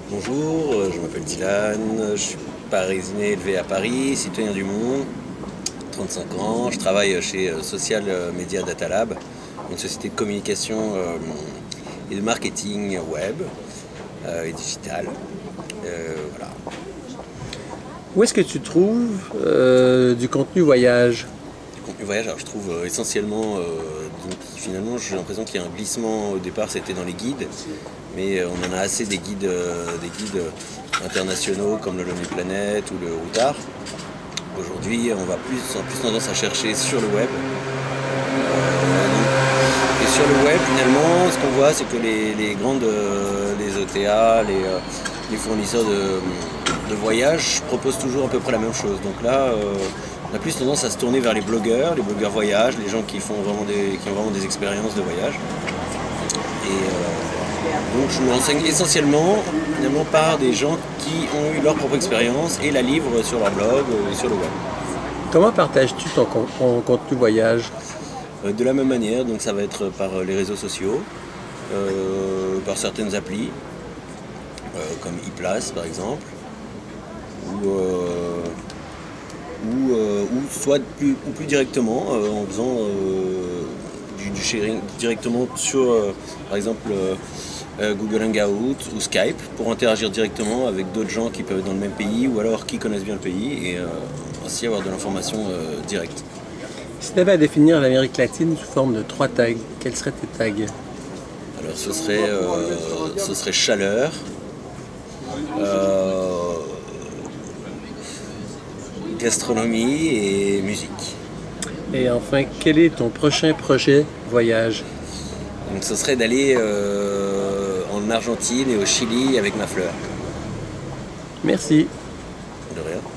Bonjour, je m'appelle Dylan, je suis parisien élevé à Paris, citoyen du Mont, 35 ans. Je travaille chez Social Media Data Lab, une société de communication et de marketing web et digital. Voilà. Où est-ce que tu trouves du contenu voyage? Du contenu voyage, alors je trouve essentiellement, donc finalement j'ai l'impression qu'il y a un glissement au départ, c'était dans les guides, mais on en a assez des guides internationaux comme le Lonely Planet ou le Routard. Aujourd'hui, on va plus tendance à chercher sur le web. Et sur le web, finalement, ce qu'on voit, c'est que les grandes, les OTA, les fournisseurs de voyages proposent toujours à peu près la même chose. Donc là, on a plus tendance à se tourner vers les blogueurs voyage, les gens qui ont vraiment des expériences de voyage. Donc je me renseigne essentiellement finalement par des gens qui ont eu leur propre expérience et la livrent sur leur blog ou sur le web. Comment partages-tu ton contenu voyage? De la même manière, donc ça va être par les réseaux sociaux, par certaines applis, comme ePlace par exemple, ou soit plus directement en faisant du sharing directement sur par exemple Google Hangout ou Skype pour interagir directement avec d'autres gens qui peuvent être dans le même pays ou alors qui connaissent bien le pays et ainsi avoir de l'information directe. Si tu avais à définir l'Amérique latine sous forme de 3 tags, quels seraient tes tags? Alors ce serait chaleur, gastronomie et musique. Et enfin, quel est ton prochain projet voyage? Donc ce serait d'aller en Argentine et au Chili avec ma fleur. Merci. De rien.